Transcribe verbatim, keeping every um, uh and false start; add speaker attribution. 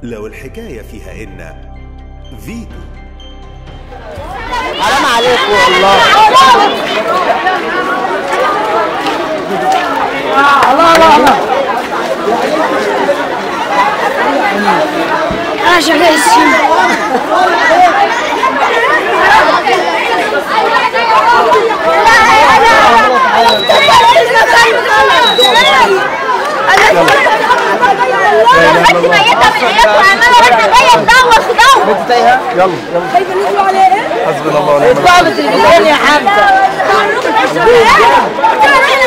Speaker 1: لو الحكاية فيها إن فيتو.
Speaker 2: حرام عليكم والله. الله الله الله.
Speaker 3: أنا شغال السيما.
Speaker 4: انت ميتة من عيادة وعمالة واحدة جاية تدور تدور.
Speaker 2: انت تايهة؟ يلا يلا.
Speaker 3: خايفة نطلع على ايه؟
Speaker 2: حسبنا الله ونعم الوكيل.
Speaker 3: اطلع بالتليفون يا حمزة.